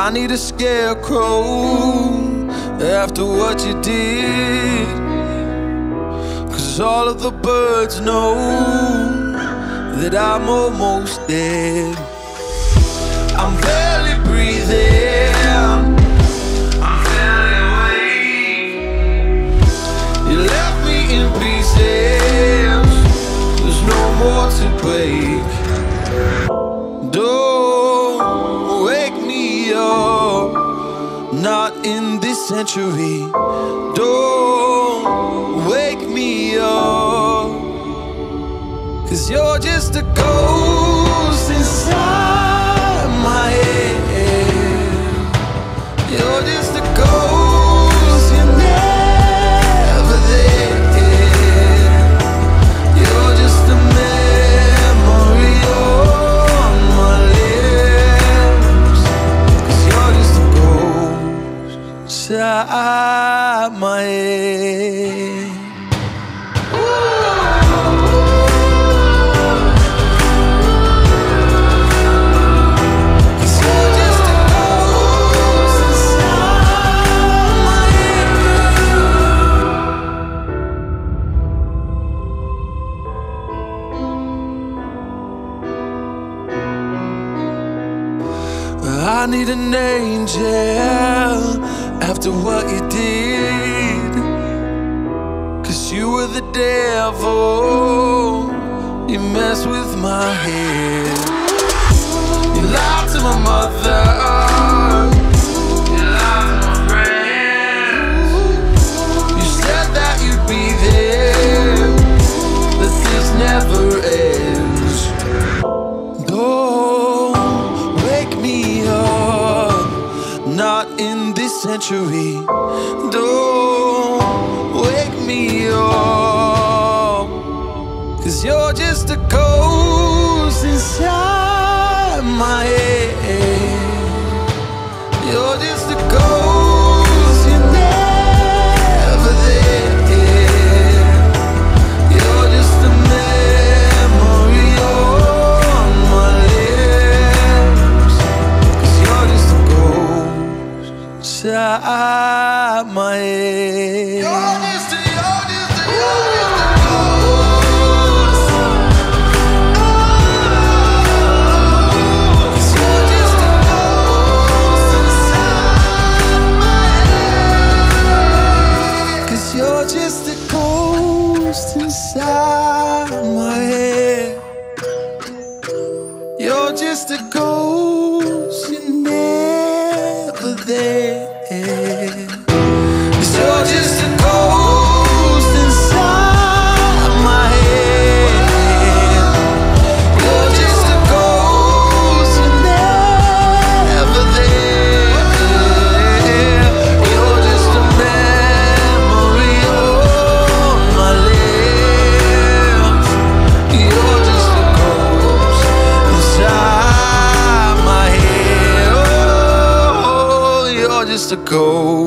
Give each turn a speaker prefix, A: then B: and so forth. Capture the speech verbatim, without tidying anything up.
A: I need a scarecrow after what you did, 'cause all of the birds know that I'm almost dead. I'm barely breathing, I'm barely awake. You left me in pieces, there's no more to break. Don't wake me up, not in this century. Don't wake me up, 'cause you're just a ghost inside my head. You're just a ghost, you're never there. You're just a memory on my lips, 'cause you're just a ghost inside my head. I need an angel after what you did, 'cause you were the devil, you messed with my head. You lied to my mother, you lied to my friends. You said that you'd be there, but this never ends. Don't wake me up, not in this century. Don't wake me up, 'cause you're just a ghost inside my head. You're just a ghost, you're never there. You're just a memory on my lips, 'cause you're just a ghost inside my head. You're just a, you're just a, you're just a ghost. Oh, 'cause you're just a ghost inside my head. 'Cause you're just a ghost inside my head. You're just a ghost, you're never there. 'Cause you're just a ghost inside my head. You're just a ghost, you're never there. You're just a memory on my lips. You're just a ghost inside my head. Oh, you're just a ghost.